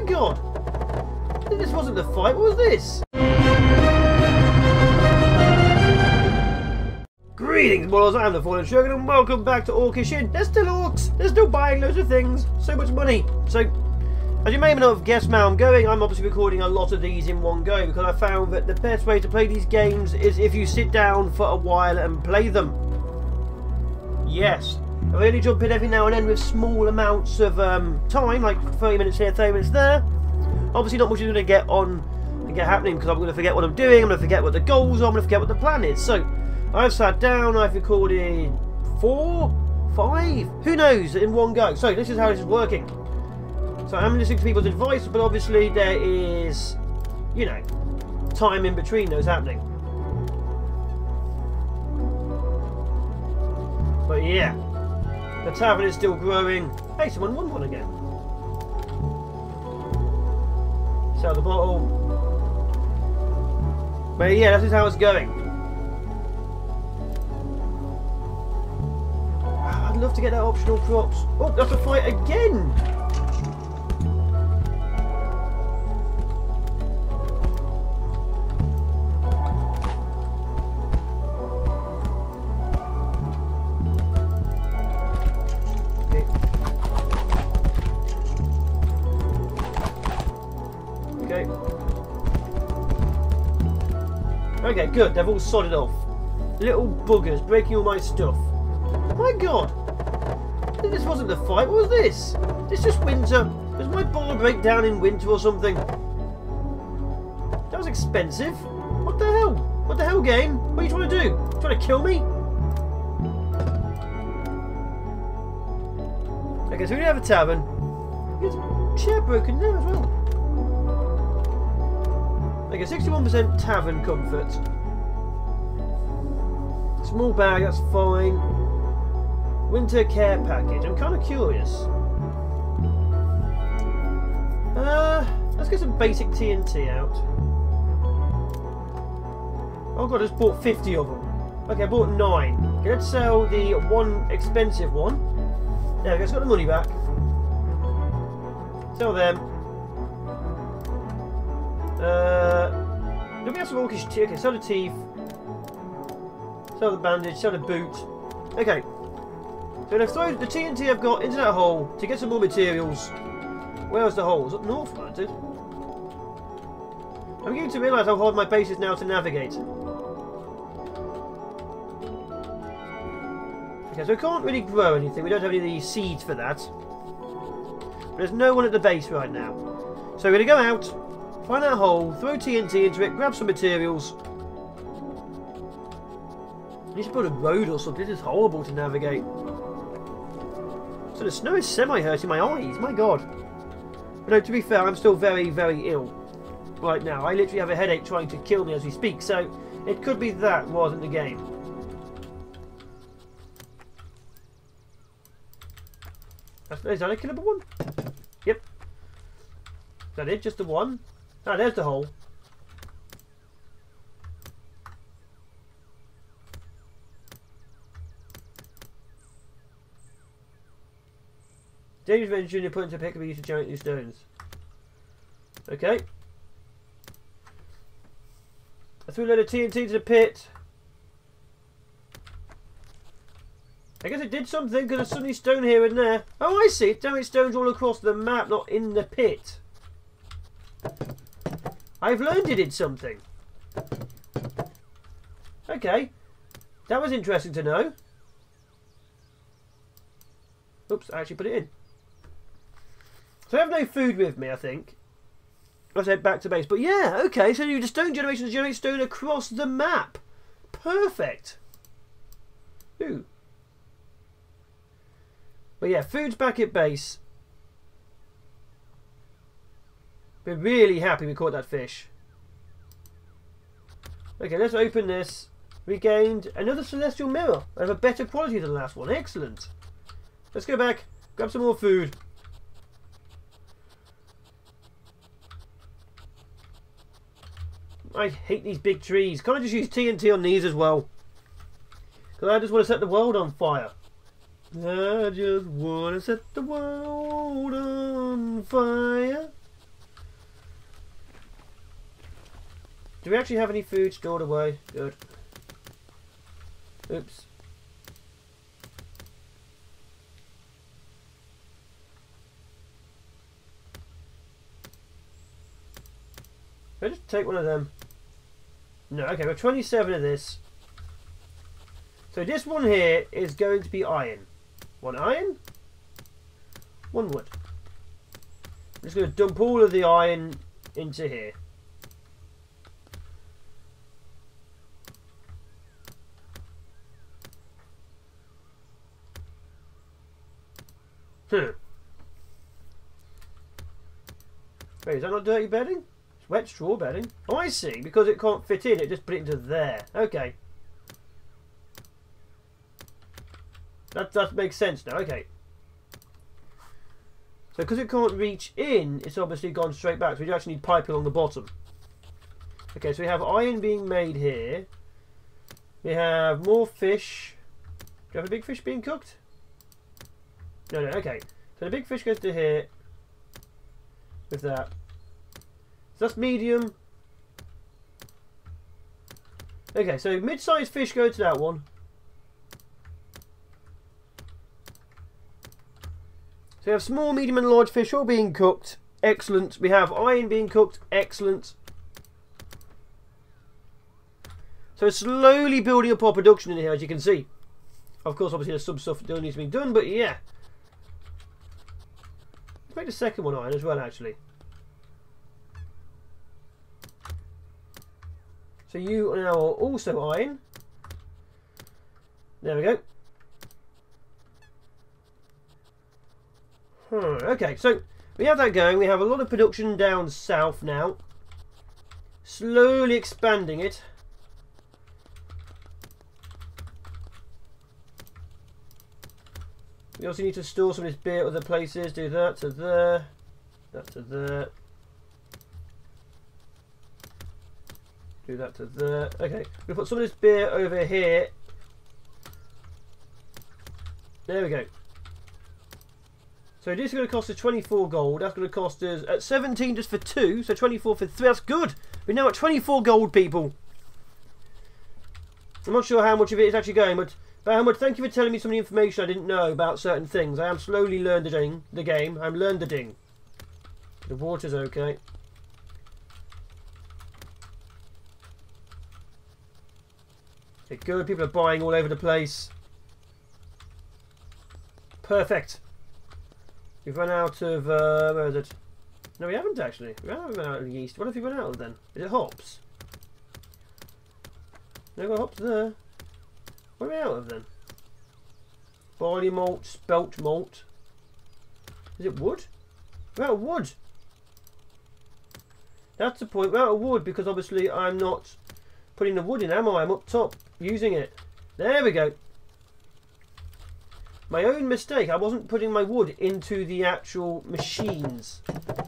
god! This wasn't the fight, what was this? Greetings, boys, I'm the FallenShogun and welcome back to Orcish Inn. There's still orcs, there's still buying loads of things, so much money. So, as you may not have guessed where I'm going, I'm obviously recording a lot of these in one go because I found that the best way to play these games is if you sit down for a while and play them. Yes, I only jump in every now and then with small amounts of time, like 30 minutes here, 30 minutes there. Obviously not much is going to get happening because I'm going to forget what I'm doing, I'm going to forget what the goals are, I'm going to forget what the plan is. So, I've sat down, I've recorded 4, 5, who knows, in one go. So this is how this is working. So I'm listening to people's advice, but obviously there is, you know, time in between those happening. But yeah, the tavern is still growing. Hey, someone won one again. Sell the bottle. But yeah, this is how it's going. I'd love to get that optional props. Oh, that's a fight again! Okay. Okay, good. They've all sodded off. Little buggers breaking all my stuff. My god! This wasn't the fight, what was this? This just winter. Does my bar break down in winter or something? That was expensive. What the hell? What the hell, game? What are you trying to do? Trying to kill me? Okay, so we have a tavern. There's a chair broken there as well. Okay, 61% tavern comfort. Small bag, that's fine. Winter care package. I'm kind of curious. Let's get some basic TNT out. Oh god, I just bought 50 of them. Okay, I bought 9. Okay, let's sell the one expensive one. There we go, it's got the money back. Sell them. Do we have some orcish teeth? Okay, sell the teeth. Sell the bandage, sell the boot. Okay. So I'm going to throw the TNT I've got into that hole to get some more materials. Where is the hole? Is it north, wasn't it? I'm beginning to realise how hard my base is now to navigate. Okay, so we can't really grow anything. We don't have any of these seeds for that. But there's no one at the base right now. So we're going to go out, find that hole, throw TNT into it, grab some materials. I need to build a road or something. This is horrible to navigate. So the snow is semi-hurting my eyes, my god. But no, to be fair, I'm still very, very ill right now. I literally have a headache trying to kill me as we speak, so it could be that wasn't the game. Is that a killable one? Yep. Is that it? Just the one? Ah, there's the hole. Dangerous venture and put into a pick can be used to generate new stones. Okay. I threw a load of TNT to the pit. I guess it did something because there's suddenly stone here and there. Oh, I see. It's damaging stones all across the map, not in the pit. I've learned it did something. Okay. That was interesting to know. Oops, I actually put it in. So I have no food with me, I think. Let's head back to base. But yeah, okay, so you do stone generation to generate stone across the map. Perfect. Ooh. But yeah, food's back at base. We're really happy we caught that fish. Okay, let's open this. We gained another celestial mirror of a better quality than the last one. Excellent. Let's go back, grab some more food. I hate these big trees. Can't I just use TNT on these as well? Because I just want to set the world on fire. I just want to set the world on fire. Do we actually have any food stored away? Good. Oops. Can I just take one of them? No, okay, we're 27 of this. So this one here is going to be iron. One iron, one wood. I'm just going to dump all of the iron into here. Wait, is that not dirty bedding? It's wet straw bedding. Oh, I see. Because it can't fit in, it just put it into there. Okay. That makes sense now. Okay. So because it can't reach in, it's obviously gone straight back. So we actually need pipe along the bottom. Okay, so we have iron being made here. We have more fish. Do you have a big fish being cooked? No, okay. So the big fish goes to here. With that. So that's medium. Okay, so mid-sized fish go to that one. So we have small, medium and large fish all being cooked. Excellent. We have iron being cooked. Excellent. So it's slowly building up our production in here, as you can see. Of course, obviously there's some stuff that still needs to be done, but yeah. Let's make the second one iron as well, actually. So you now are also iron. There we go. Okay, so we have that going. We have a lot of production down south now. Slowly expanding it. We also need to store some of this beer at other places. Do that to there. That to there. Do that to there. Okay, we'll put some of this beer over here. There we go. So this is going to cost us 24 gold. That's going to cost us at 17 just for 2. So 24 for 3. That's good. We're now at 24 gold, people. I'm not sure how much of it is actually going, but Bahamut, thank you for telling me some of the information I didn't know about certain things. I am slowly learning the game. I'm learning. The water's okay. Okay, good. People are buying all over the place. Perfect. We've run out of, where is it? No, we haven't actually. We haven't run out of yeast. What have we run out of then? Is it hops? No, got hops there. What are we out of then? Barley malt, spelt malt. Is it wood? We're out of wood. That's the point. We're out of wood because obviously I'm not putting the wood in, am I? I'm up top using it. There we go. My own mistake. I wasn't putting my wood into the actual machines.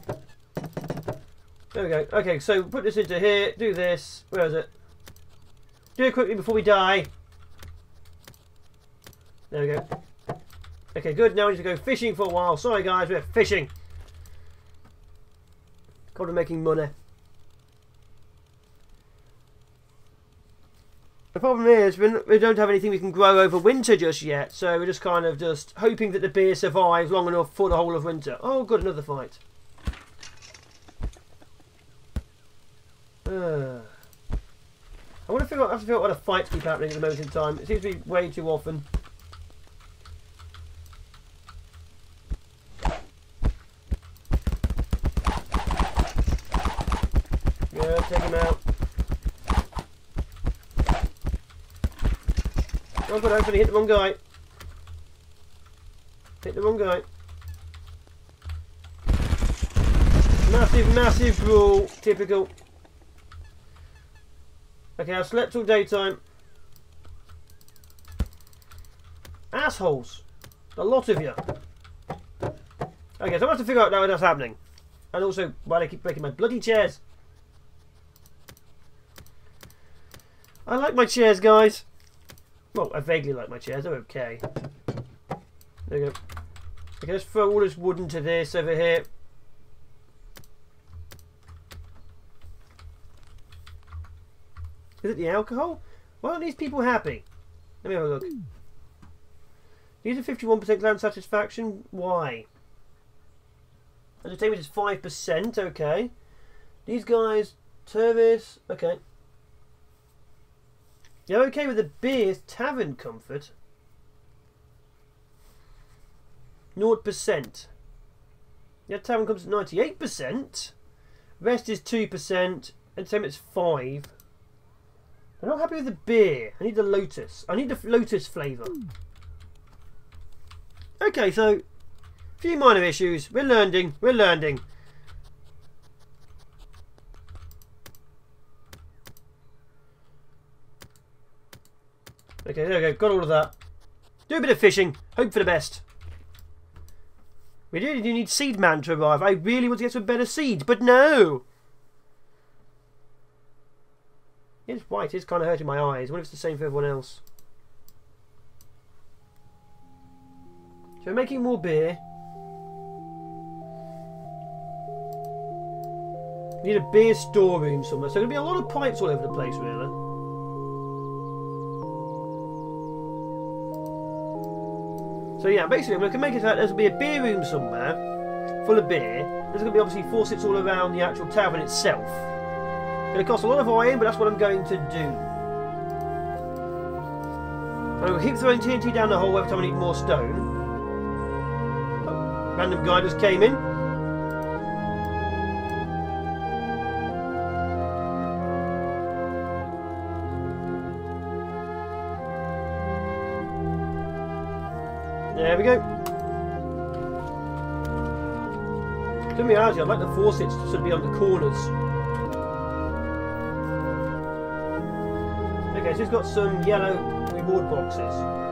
There we go. Okay, so put this into here. Do this. Where is it? Do it quickly before we die. There we go. Okay, good. Now we need to go fishing for a while. Sorry, guys. We're fishing. God, we're making money. The problem is we don't have anything we can grow over winter just yet, so we're just kind of just hoping that the beer survives long enough for the whole of winter. Oh, good, another fight. I want to figure out, I have to figure out why the fights keep happening at the moment in time. It seems to be way too often. Yeah, take him out. Oh god, hopefully hit the wrong guy. Hit the wrong guy. Massive, massive brawl. Typical. Okay, I've slept all daytime. Assholes. A lot of you. Okay, so I have to figure out now what's happening. And also, why they keep breaking my bloody chairs. I like my chairs, guys. Well, I vaguely like my chairs. They're okay. There we go. Okay, let's throw all this wood into this over here. Is it the alcohol? Why aren't these people happy? Let me have a look. These are 51% clan satisfaction. Why? Entertainment is 5%. Okay. These guys, service. Okay. You're okay with the beer's tavern comfort? 0%. Yeah, tavern comes at 98%. Rest is 2%. Entertainment is 5%. I'm not happy with the beer. I need the lotus. I need the lotus flavour. Okay, so a few minor issues. We're learning. We're learning. Okay, there we go. Got all of that. Do a bit of fishing. Hope for the best. We do need seed man to arrive. I really want to get some better seeds, but no. It's white. It's kind of hurting my eyes. I wonder if it's the same for everyone else. So we're making more beer. We need a beer storeroom somewhere. So there's going to be a lot of pipes all over the place, really. So yeah, basically I'm going to make it so that there's going to be a beer room somewhere full of beer. There's going to be obviously faucets all around the actual tavern itself. It's going to cost a lot of iron, but that's what I'm going to do. I'm going to keep throwing TNT down the hole every time I need more stone. Oh, random guy just came in. There we go. To be honest, I'd like the faucets to sort of be on the corners. Okay, so it's got some yellow reward boxes.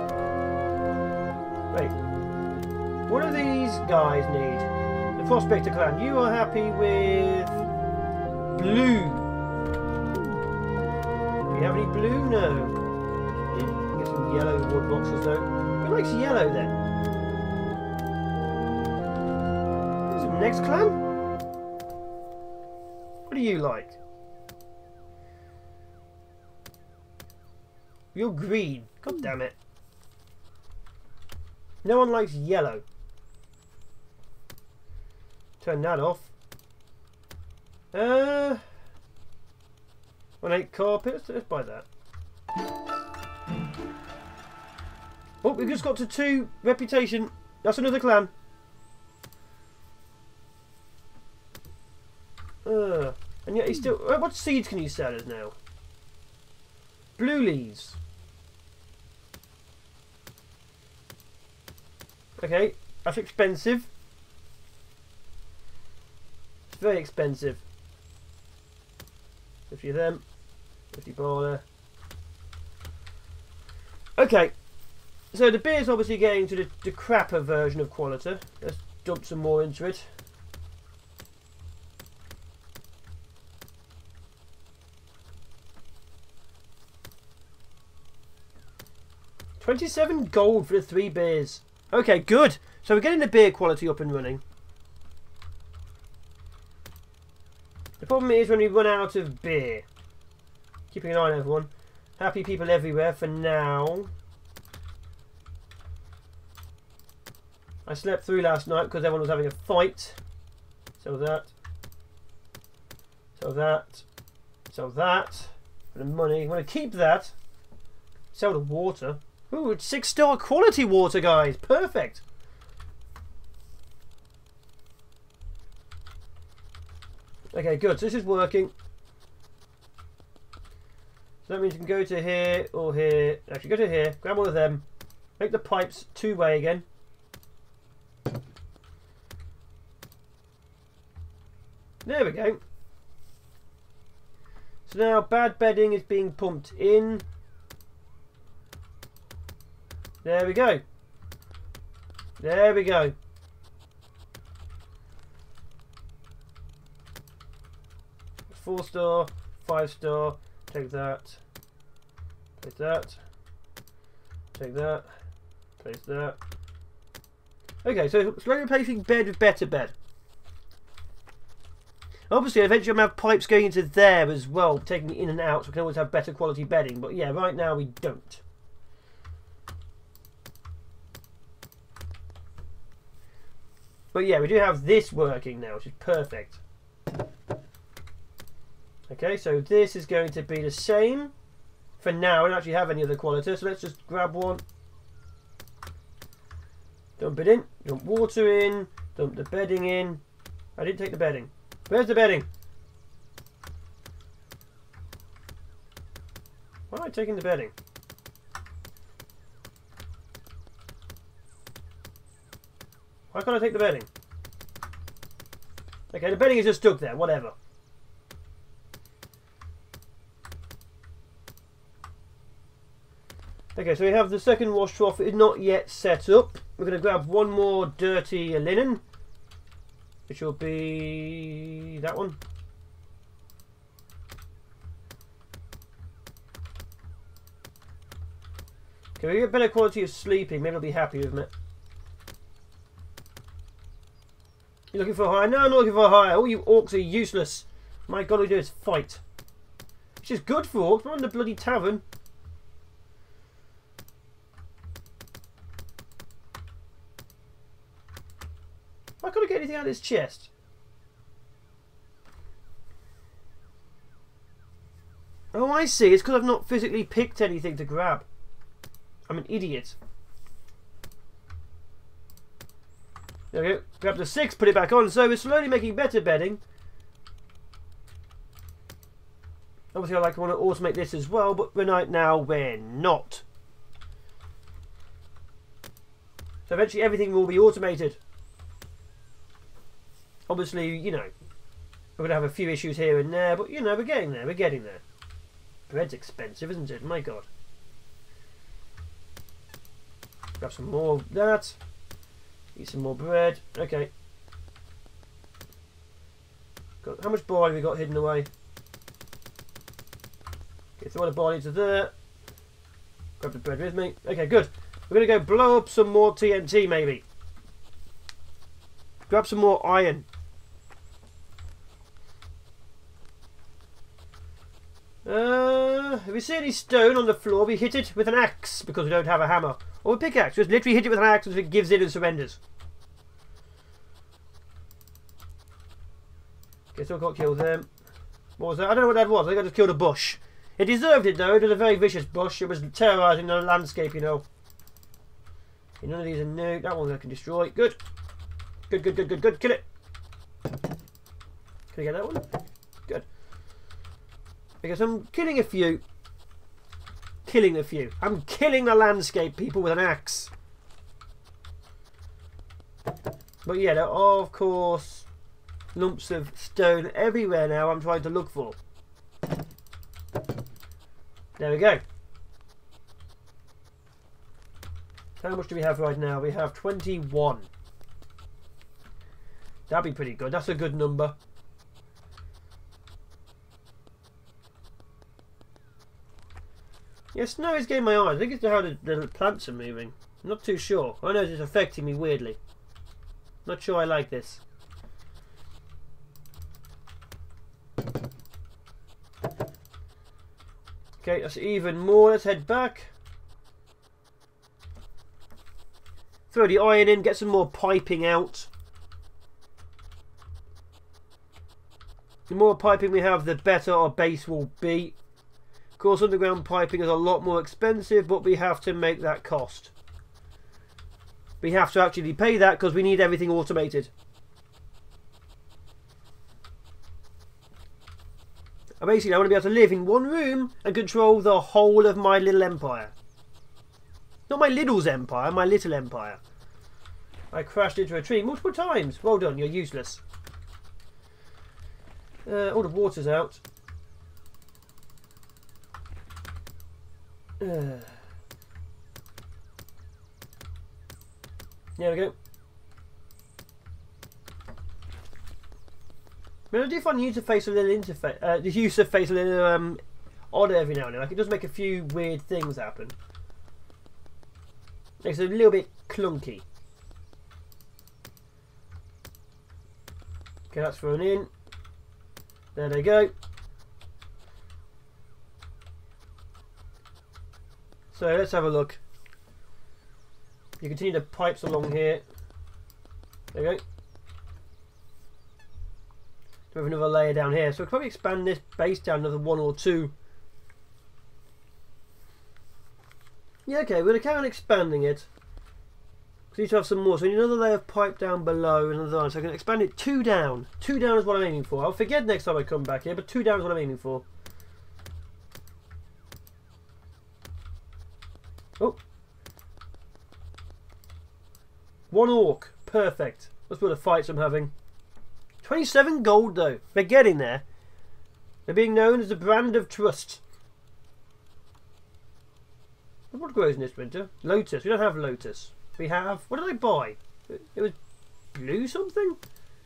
Wait. What do these guys need? The Prospector clan. You are happy with blue. Do you have any blue? No. Yeah, get some yellow reward boxes though. Who likes yellow then? Is it the next clan? What do you like? You're green. God damn it. No one likes yellow. Turn that off. 1 8 carpets. Let's buy that. Oh, we've just got to 2 reputation. That's another clan. And yet he's still... what seeds can you sell us now? Blue leaves. Okay, that's expensive. It's very expensive. 50 of them. 50 barley. Okay. So the beer's obviously getting to the crapper version of quality. Let's dump some more into it. $27 gold for the 3 beers. Okay, good. So we're getting the beer quality up and running. The problem is when we run out of beer. Keeping an eye on everyone. Happy people everywhere for now. I slept through last night because everyone was having a fight. So that. So that. So that. For the money. I want to keep that. Sell the water. Ooh, it's 6-star quality water, guys. Perfect. Okay, good. So this is working. So that means you can go to here or here. Actually, go to here. Grab one of them. Make the pipes 2-way again. There we go. So now bad bedding is being pumped in. There we go. There we go. Four-star, 5-star. Take that. Place that. Take that. Place that. Okay, so slowly replacing bed with better bed. Obviously, eventually I'm going to have pipes going into there as well, taking it in and out, so we can always have better quality bedding. But yeah, right now we don't. But yeah, we do have this working now, which is perfect. Okay, so this is going to be the same. For now, we don't actually have any other quality, so let's just grab one. Dump it in, dump water in, dump the bedding in. I didn't take the bedding. Where's the bedding? Why am I taking the bedding? Why can't I take the bedding? Okay, the bedding is just stuck there, whatever. Okay, so we have the second wash trough. It's not yet set up. We're going to grab one more dirty linen, which will be that one. Okay, we get better quality of sleeping. Maybe I'll be happy with it. You're looking for a hire? No, I'm not looking for a hire. All you orcs are useless. My god, all we do is fight. Which is good for orcs. We're in the bloody tavern. Why can't I get anything out of this chest? Oh, I see. It's because I've not physically picked anything to grab. I'm an idiot. There we go. Grab the 6, put it back on. So we're slowly making better bedding. Obviously, I want to automate this as well, but right now we're not. So eventually everything will be automated. Obviously, you know, we're going to have a few issues here and there, but, you know, we're getting there. We're getting there. Bread's expensive, isn't it? My God. Grab some more of that. Eat some more bread. Okay. How much barley have we got hidden away? Okay, throw the barley into there. Grab the bread with me. Okay, good. We're going to go blow up some more TNT, maybe. Grab some more iron. If we see any stone on the floor, we hit it with an axe because we don't have a hammer. Or a pickaxe. Just literally hit it with an axe until it gives in and surrenders. Okay, so I got killed them. What was that? I don't know what that was. I think I just killed a bush. It deserved it though. It was a very vicious bush. It was terrorising the landscape, you know. Okay, none of these are new. That one I can destroy. Good. Good, good, good, good, good. Kill it. Can I get that one? Good. Because I'm killing a few. Killing a few. I'm killing the landscape, people, with an axe. But yeah, there are, of course, lumps of stone everywhere now I'm trying to look for. There we go. How much do we have right now? We have 21. That'd be pretty good. That's a good number. Yeah, snow is getting my eyes. I think it's how the plants are moving. I'm not too sure. I know it's affecting me weirdly. Not sure I like this. Okay, that's even more. Let's head back. Throw the iron in, get some more piping out. The more piping we have, the better our base will be. Of course, underground piping is a lot more expensive, but we have to make that cost. We have to actually pay that because we need everything automated. Basically, I want to be able to live in one room and control the whole of my little empire. Not my little's empire, my little empire. I crashed into a tree multiple times. Well done, you're useless. All the water's out. There we go. I mean, I do find the interface a little the use of face a little odd every now and then. Like, it does make a few weird things happen. It's a little bit clunky. Okay, that's thrown in. There they go. So let's have a look. You continue the pipes along here. There you go. We have another layer down here. So we'll probably expand this base down another 1 or 2. Yeah, okay, we're going to carry on expanding it. We need to have some more. So we need another layer of pipe down below. Another line. So I can expand it 2 down. 2 down is what I'm aiming for. I'll forget next time I come back here, but 2 down is what I'm aiming for. Oh. 1 orc. Perfect. That's what the fights I'm having. 27 gold though. They're getting there. They're being known as the brand of trust. What grows in this winter? Lotus. We don't have lotus. We have... What did I buy? It was blue something?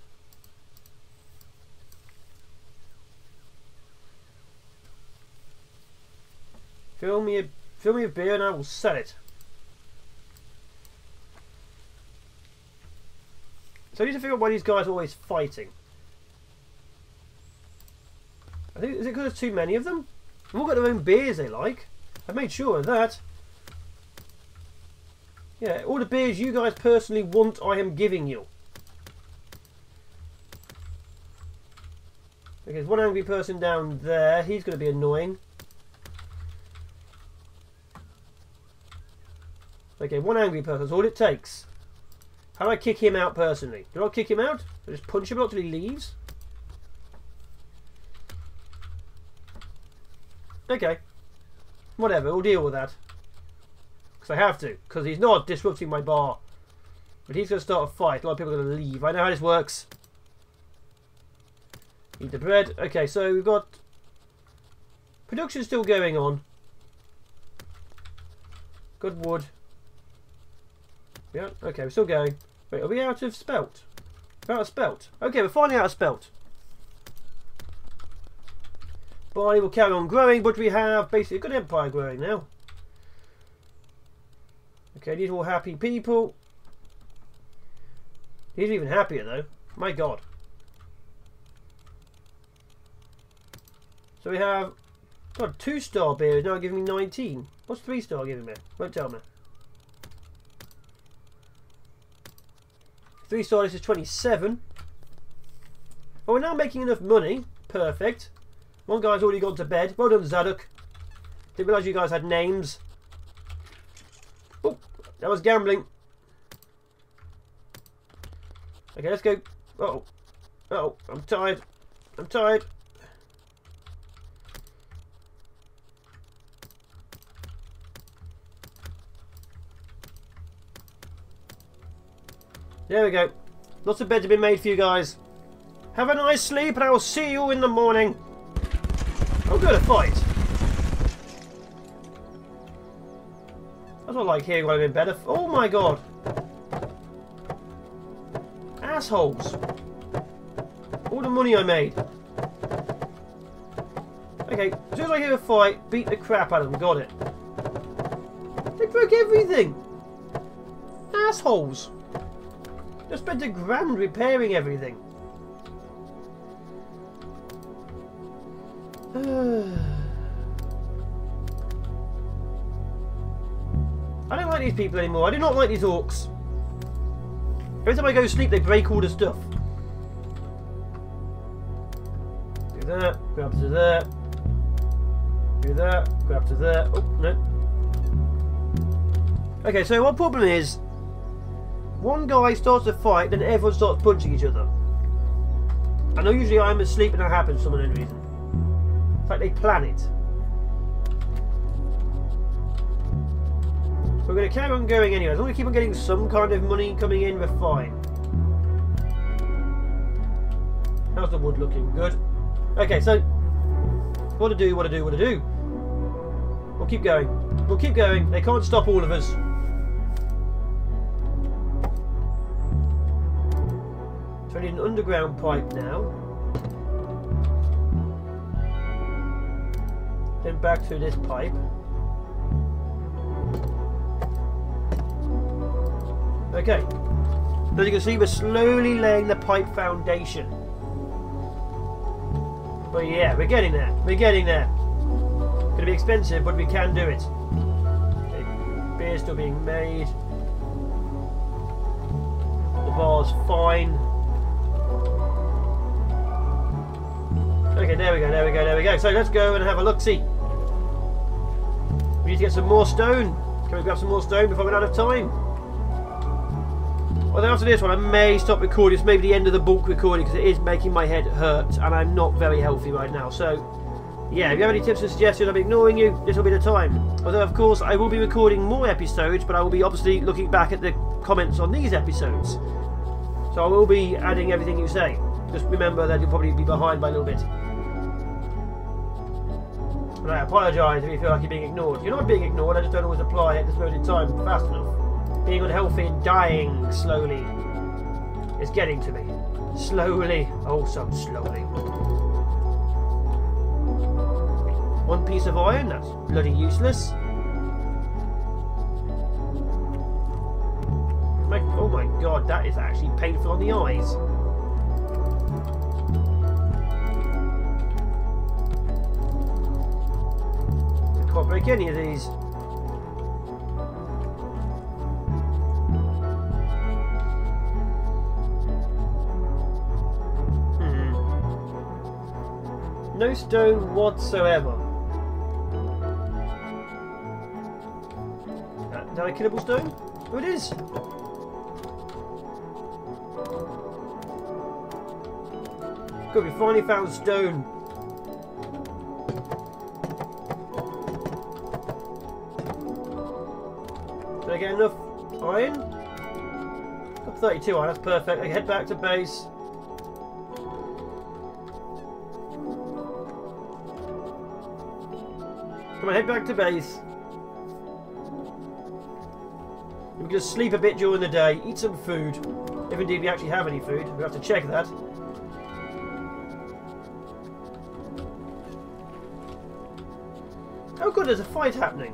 Fill me a beer and I will sell it. So I need to figure out why these guys are always fighting. I think, is it because there's too many of them? They've all got their own beers they like. I've made sure of that. Yeah, all the beers you guys personally want, I am giving you. Okay, there's one angry person down there. He's going to be annoying. Okay, one angry person. That's all it takes. How do I kick him out personally? Do I kick him out? Do I just punch him out till he leaves? Okay. Whatever, we'll deal with that. Because I have to. Because he's not disrupting my bar. But he's going to start a fight. A lot of people are going to leave. I know how this works. Eat the bread. Okay, so we've got... Production still going on. Good wood. Yeah, okay, we're still going. Wait, are we out of spelt? We're out of spelt. Okay, we're finally out of spelt. Barley will carry on growing, but we have basically a good empire growing now. Okay, these are all happy people. These are even happier though. My god. So we have... God, 2-star beer is now giving me 19. What's 3-star giving me? Won't tell me. 3-star, this is 27. Well, we're now making enough money. Perfect. One guy's already gone to bed. Well done, Zadok. Didn't realise you guys had names. Oh, that was gambling. Okay, let's go. Uh-oh. Uh-oh, I'm tired. I'm tired. There we go. Lots of beds have been made for you guys. Have a nice sleep and I will see you in the morning. I'm going to fight. That's what I like hearing when I'm in bed. Oh my god. Assholes. All the money I made. Okay, as soon as I hear a fight, beat the crap out of them. Got it. They broke everything. Assholes. They spent $1 grand repairing everything. I don't like these people anymore. I do not like these orcs. Every time I go to sleep, they break all the stuff. Do that, grab to there. Do that, grab to there. Oh, no. Okay, so what problem is, one guy starts a fight, then everyone starts punching each other. I know usually I'm asleep and that happens for some unknown reason. It's like they plan it. We're going to carry on going anyway. As long as we keep on getting some kind of money coming in, we're fine. How's the wood looking? Good. Okay, so what to do, what to do, what to do. We'll keep going. We'll keep going. They can't stop all of us. So I need an underground pipe now. Then back through this pipe. Okay. As you can see, we're slowly laying the pipe foundation. But yeah, we're getting there. We're getting there. Gonna be expensive, but we can do it. Okay, beer's still being made. The bar's fine. Okay, there we go, there we go, there we go. So let's go and have a look-see. We need to get some more stone. Can we grab some more stone before we run out of time? Well, then after this one, I may stop recording. It's maybe the end of the bulk recording because it is making my head hurt and I'm not very healthy right now. So, yeah, if you have any tips and suggestions, I'll be ignoring you. This will be the time. Although, of course, I will be recording more episodes, but I will be obviously looking back at the comments on these episodes. So I will be adding everything you say. Just remember that you'll probably be behind by a little bit. And I apologise if you feel like you're being ignored. You're not being ignored, I just don't always apply at this moment in time fast enough. Being unhealthy and dying slowly is getting to me. Slowly. Oh, so slowly. One piece of iron, that's bloody useless. Oh my god, that is actually painful on the eyes. I can't break any of these. No stone whatsoever. Is that a killable stone? Oh, it is! Good, we finally found stone. Did I get enough iron? Got 32 iron, that's perfect. I can head back to base. Come on, head back to base. We can just sleep a bit during the day, eat some food. If indeed we actually have any food. We have to check that. Oh good, there's a fight happening.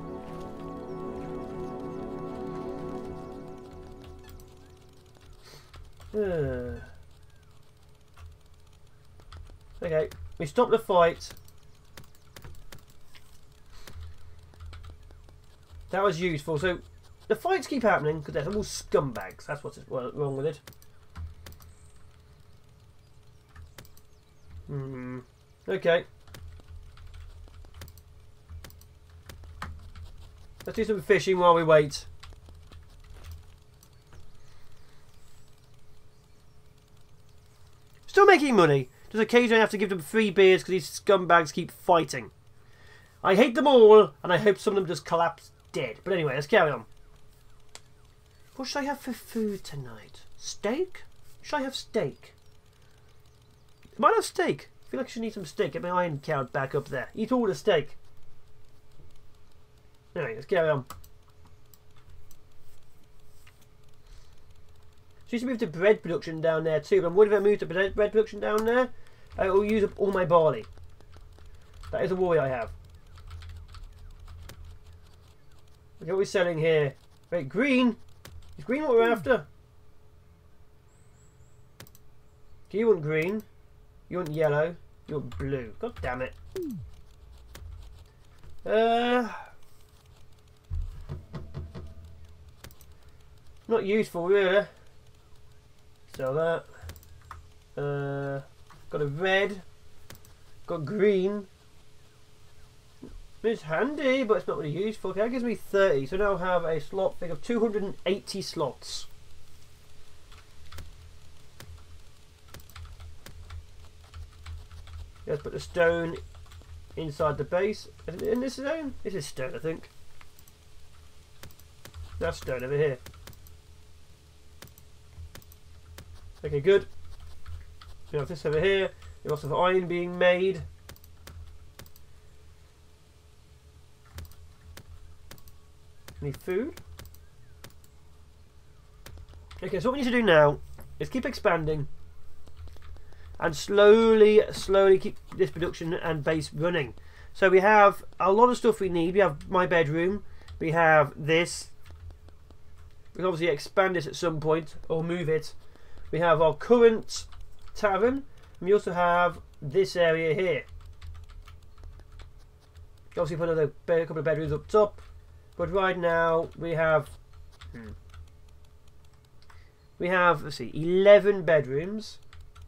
Okay, we stopped the fight. That was useful. So the fights keep happening because they're all scumbags. That's what's wrong with it. Okay. Let's do some fishing while we wait. Still making money. Just occasionally I have to give them free beers because these scumbags keep fighting. I hate them all, and I hope some of them just collapse dead. But anyway, let's carry on. What should I have for food tonight? Steak? Should I have steak? I might have steak. I feel like I should eat some steak. Get my iron count back up there. Eat all the steak. Anyway, let's carry on. So used to move to bread production down there too, but I'm worried if I move to bread production down there, I will use up all my barley. That is a worry I have. Look what we're selling here. Wait, green? Is green what we're after? Okay, you want green. You want yellow. You want blue. God damn it. Not useful really. Sell that. Got a red. Got green. It's handy, but it's not really useful. Okay, that gives me 30. So now I have a slot thing of 280 slots. Let's put the stone inside the base. Is it in this stone? This is stone, I think. That's stone over here. Okay, good. We have this over here. We have lots of iron being made. Any food? Okay, so what we need to do now is keep expanding and slowly keep this production and base running. So we have a lot of stuff we need. We have my bedroom. We have this. We can obviously expand this at some point or move it. We have our current tavern. And we also have this area here. Obviously put another couple of bedrooms up top, but right now we have let's see, 11 bedrooms,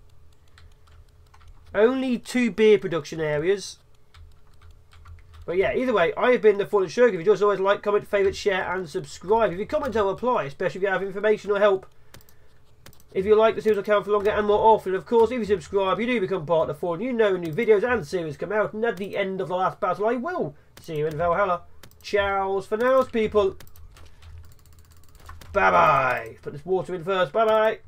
only 2 beer production areas. But yeah, either way, I have been the FallenShogun. If you just always like, comment, favourite, share and subscribe. If you comment, I'll reply, especially if you have information or help. If you like the series, I'll come for longer and more often. Of course, if you subscribe, you do become part of the Fallen. You know new videos and series come out. And at the end of the last battle, I will see you in Valhalla. Ciao for now, people. Bye-bye. Put this water in first. Bye-bye.